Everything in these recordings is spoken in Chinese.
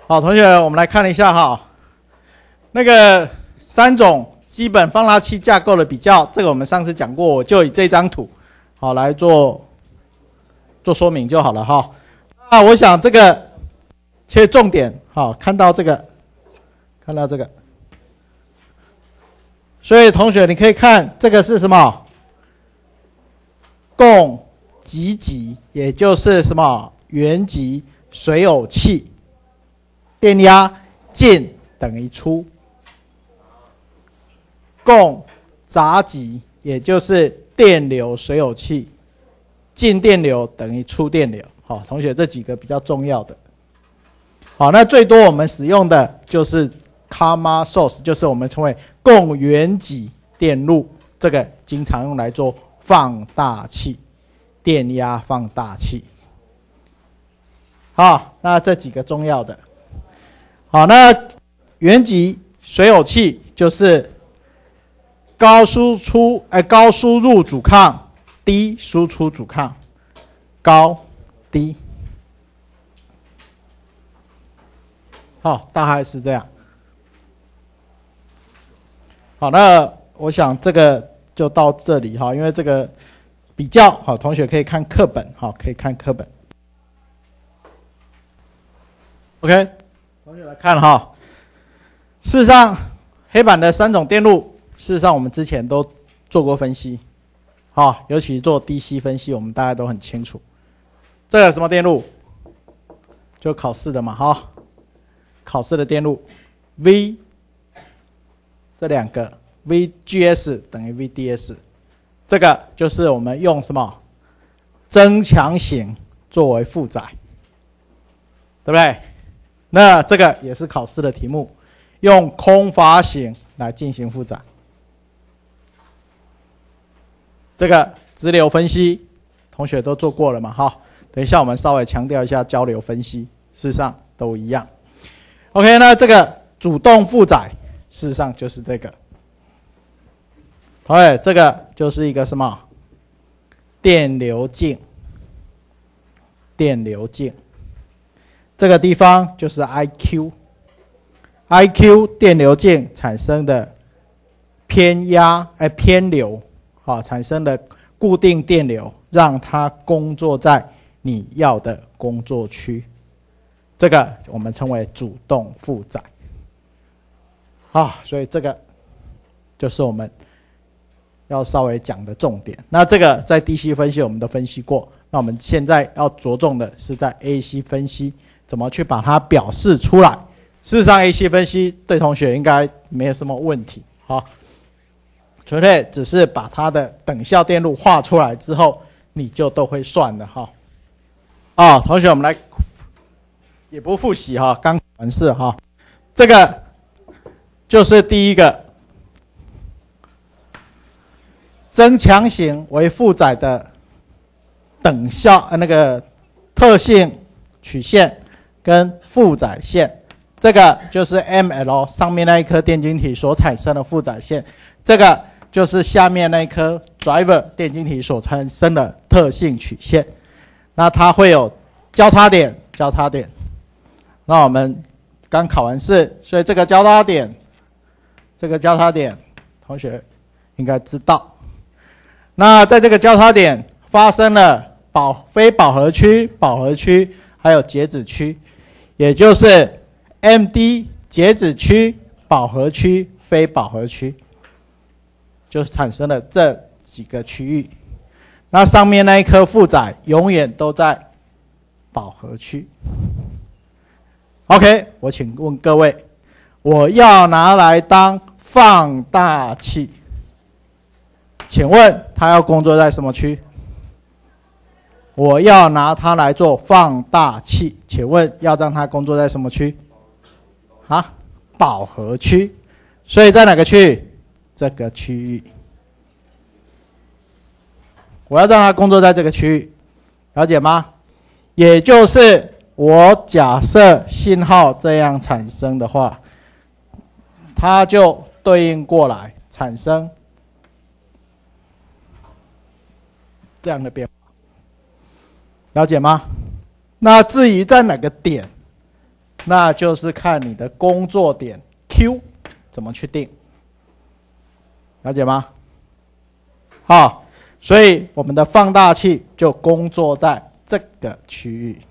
好，同学，我们来看一下哈，那个3种基本放大器架构的比较，这个我们上次讲过，我就以这张图好来做说明就好了哈。那我想这个切重点，好，看到这个，所以同学你可以看这个是什么？共极极，也就是什么原极水偶器。电压进等于出，共杂极，也就是电流水偶器，进电流等于出电流。好，同学这几个比较重要的。好，那最多我们使用的就是 Karma source， 就是我们称为共原极电路，这个经常用来做放大器，电压放大器。好，那这几个重要的。好，那原极水偶器就是高输入阻抗，低输出阻抗，高低。好，大概是这样。好，那我想这个就到这里哈，因为这个比较好，同学可以看课本，好，可以看课本。OK。同学来看哈，事实上，黑板的3种电路，事实上我们之前都做过分析，好，尤其做 DC 分析，我们大家都很清楚。这个什么电路？就考试的嘛，哈，考试的电路 V， 这两个 VGS 等于 VDS， 这个就是我们用什么增强型作为负载，对不对？那这个也是考试的题目，用空阀型来进行负载。这个直流分析，同学都做过了嘛？哈，等一下我们稍微强调一下交流分析，事实上都一样。OK， 那这个主动负载，事实上就是这个。同学，这个就是一个什么？电流径。这个地方就是 IQ 电流径产生的偏流，好，产生的固定电流，让它工作在你要的工作区，这个我们称为主动负载。好，所以这个就是我们要稍微讲的重点。那这个在 DC 分析我们都分析过，那我们现在要着重的是在 AC 分析。怎么去把它表示出来？事实上 ，AC 分析对同学应该没有什么问题，好，纯粹只是把它的等效电路画出来之后，你就都会算了哈。啊，同学，我们来也不复习哈，刚完事哈。这个就是第一个增强型为负载的等效那个特性曲线。跟负载线，这个就是 ML 上面那一颗电晶体所产生的负载线，这个就是下面那一颗 driver 电晶体所产生的特性曲线。那它会有交叉点。那我们刚考完试，所以这个交叉点，同学应该知道。那在这个交叉点发生了非饱和区、饱和区，还有截止区。也就是 MD 截止区、饱和区、非饱和区，就是产生了这几个区域。那上面那一颗负载永远都在饱和区。OK， 我请问各位，我要拿来当放大器，请问它要工作在什么区？我要拿它来做放大器，请问要让它工作在什么区？啊，饱和区。所以在哪个区域？这个区域。我要让它工作在这个区域，了解吗？也就是我假设信号这样产生的话，它就对应过来产生这样的变化。了解吗？那至于在哪个点那就是看你的工作点 Q 怎么去定，了解吗？好，所以我们的放大器就工作在这个区域。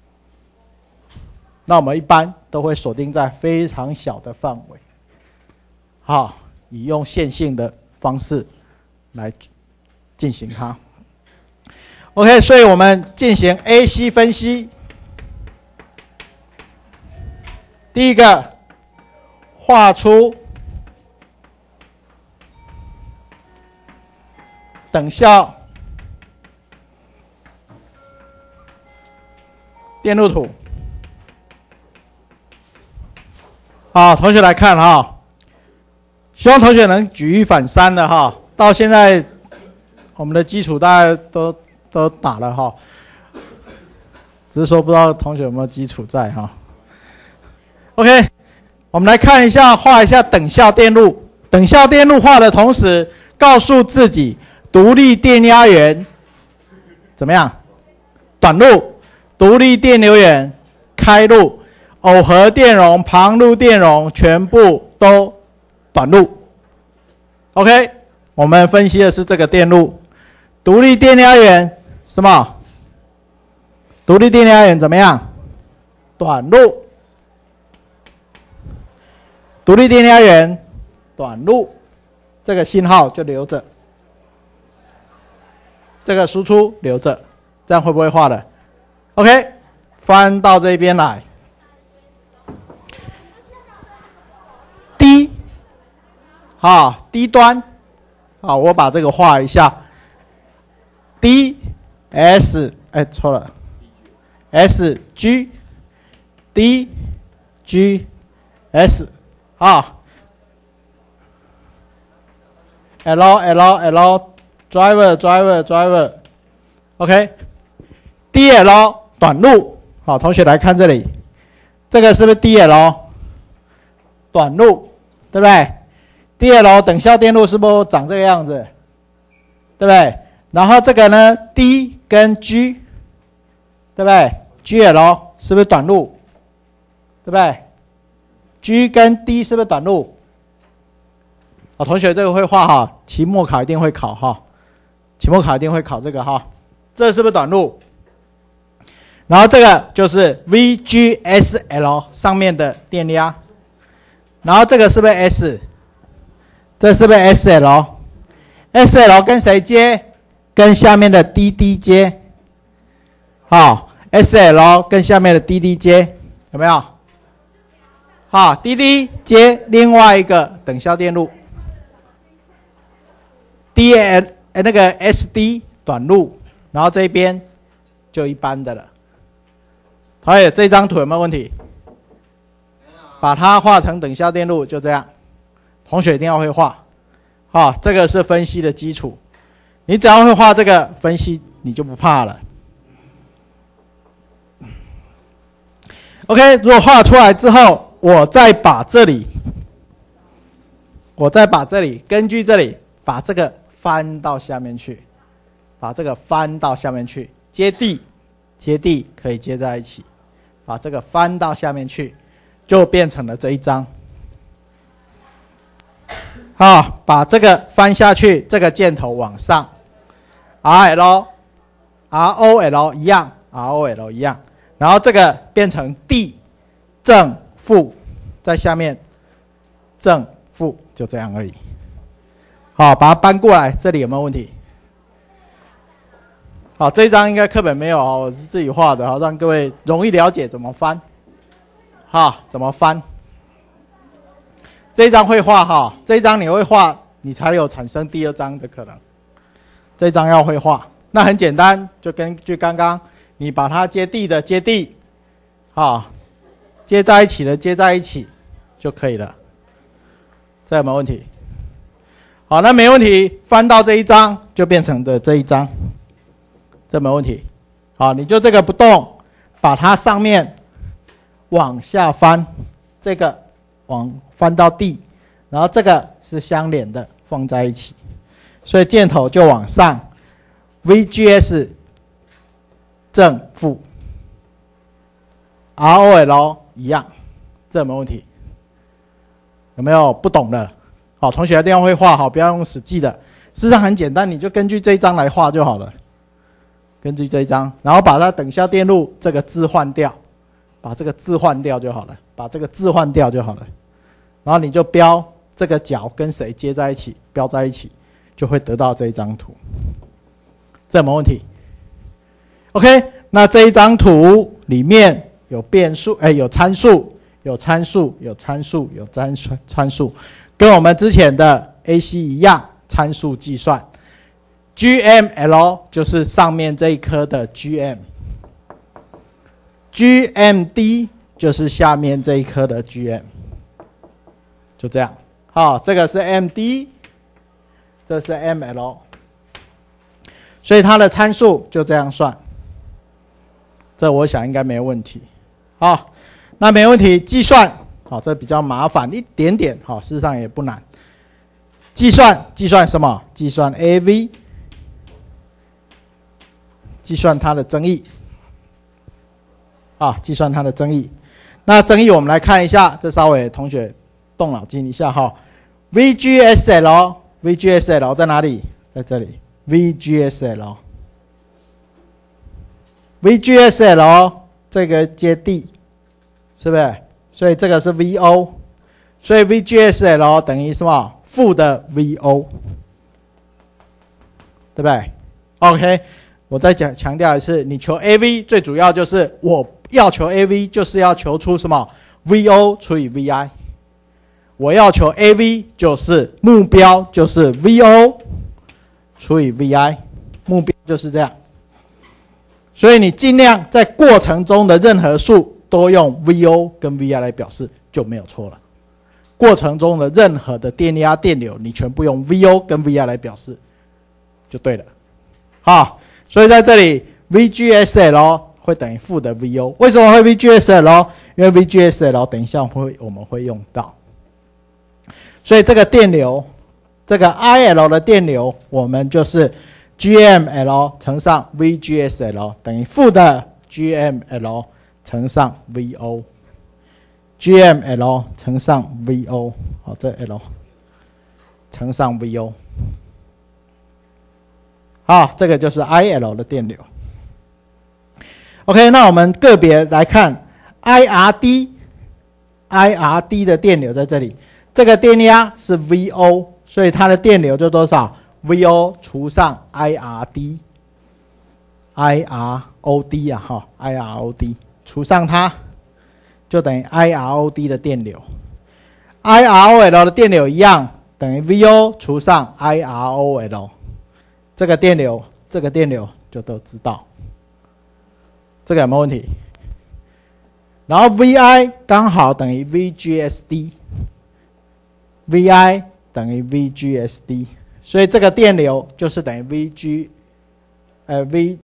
那我们一般都会锁定在非常小的范围，好，以用线性的方式来进行它。OK， 所以我们进行 AC 分析。第一个，画出等效电路图。好，同学来看哈，希望同学能举一反三的哈。到现在，我们的基础大家都打了哈，只是说不知道同学有没有基础在哈。OK， 我们来看一下，画一下等效电路。等效电路画的同时，告诉自己独立电压源怎么样？短路，独立电流源开路。耦合电容、旁路电容全部都短路。OK， 我们分析的是这个电路，独立电压源什么？独立电压源怎么样？短路。独立电压源短路，这个信号就留着，这个输出留着，这样会不会画了 ？OK， 翻到这边来。低端，我把这个画一下。D S， 错了 ，S G D G S， L driver，OK，DL 短路，好，同学来看这里，这个是不是 DL 短路，对不对？DL 等效电路是不是长这个样子，对不对？然后这个呢 ，D 跟 G， 对不对 ？GL 是不是短路，对不对 ？G 跟 D 是不是短路？好，同学这个会画哈，期末考一定会考哈，期末考一定会考这个哈，这是不是短路？然后这个就是 VGSL 上面的电压，然后这个是不是 S？这是不是 SL？SL 跟谁接？跟下面的 DD 接。好 ，SL 跟下面的 DD 接，有没有？好 ，DD 接另外一个等效电路 ，DL 那个 SD 短路，然后这边就一般的了。还有这张图有没有问题？把它画成等效电路，就这样。同学一定要会画，这个是分析的基础。你只要会画这个分析，你就不怕了。OK， 如果画出来之后，我再把这里根据这里把这个翻到下面去，接地可以接在一起，把这个翻到下面去，就变成了这一张。好，把这个翻下去，这个箭头往上 ，ROL 一样 ，ROL 一样，然后这个变成地正负，在下面正负，就这样而已。好，把它搬过来，这里有没有问题？好，这一张应该课本没有哦，我是自己画的，好，让各位容易了解怎么翻。怎么翻？这一张会画哈，这一张你会画，你才有产生第二张的可能。这一张要会画，那很简单，就根据刚刚你把它接地的接地，接在一起的接在一起就可以了。这有没有问题？好，那没问题，翻到这一张就变成的这一张，这没问题。好，你就这个不动，把它上面往下翻，这个翻到地，然后这个是相连的，放在一起，所以箭头就往上 ，VGS 正负 ，ROL 一样，这有没有问题？有没有不懂的？好，同学一定要会画好，不要用死记的。事实上很简单，你就根据这一张来画就好了。根据这一张，然后把它等效电路这个字换掉，把这个字换掉就好了，把这个字换掉就好了。然后你就标这个角跟谁接在一起，标在一起，就会得到这一张图。这有没有问题 ？OK， 那这一张图里面有变数，有参数，有参数，有参数，有参数，跟我们之前的 AC 一样，参数计算。GML 就是上面这一颗的 GM，GMD 就是下面这一颗的 GM， 就这样。好，这个是 MD， 这是 ML， 所以它的参数就这样算。这我想应该没问题。好，那没问题，计算，好，这比较麻烦一点点，好，事实上也不难。计算什么？计算 AV。计算它的增益，计算它的增益。那增益我们来看一下，这稍微同学动脑筋一下哈。VGSL 在哪里？在这里。VGSL 这个接地，是不是？所以这个是 VO， 所以 VGSL 等于什么？负的 VO， 对不对 ？OK。我再强调一次，你求 AV 最主要就是我要求 AV 就是要求出什么 VO 除以 VI， 我要求 AV 就是目标就是 VO 除以 VI， 目标就是这样。所以你尽量在过程中的任何数都用 VO 跟 VI 来表示就没有错了。过程中的任何的电压电流，你全部用 VO 跟 VI 来表示就对了。好。所以在这里 VGSL 会等于负的 VO， 为什么会 VGSL？ 因为 VGSL 等一下我们会用到，所以这个电流，这个 IL 的电流，我们就是 GML 乘上 VGSL 等于负的 GML 乘上 VO，GML 乘上 VO， 好，这 L 乘上 VO。好，这个就是 IL 的电流。OK， 那我们个别来看 IRD 的电流在这里，这个电压是 VO， 所以它的电流就多少 ？VO 除上 IRD 除上它，就等于 IROD 的电流。IROL 的电流一样，等于 VO 除上 IROL。这个电流就都知道，这个有没有问题？然后 VI 刚好等于 VGSD，VI 等于 VGSD， 所以这个电流就是等于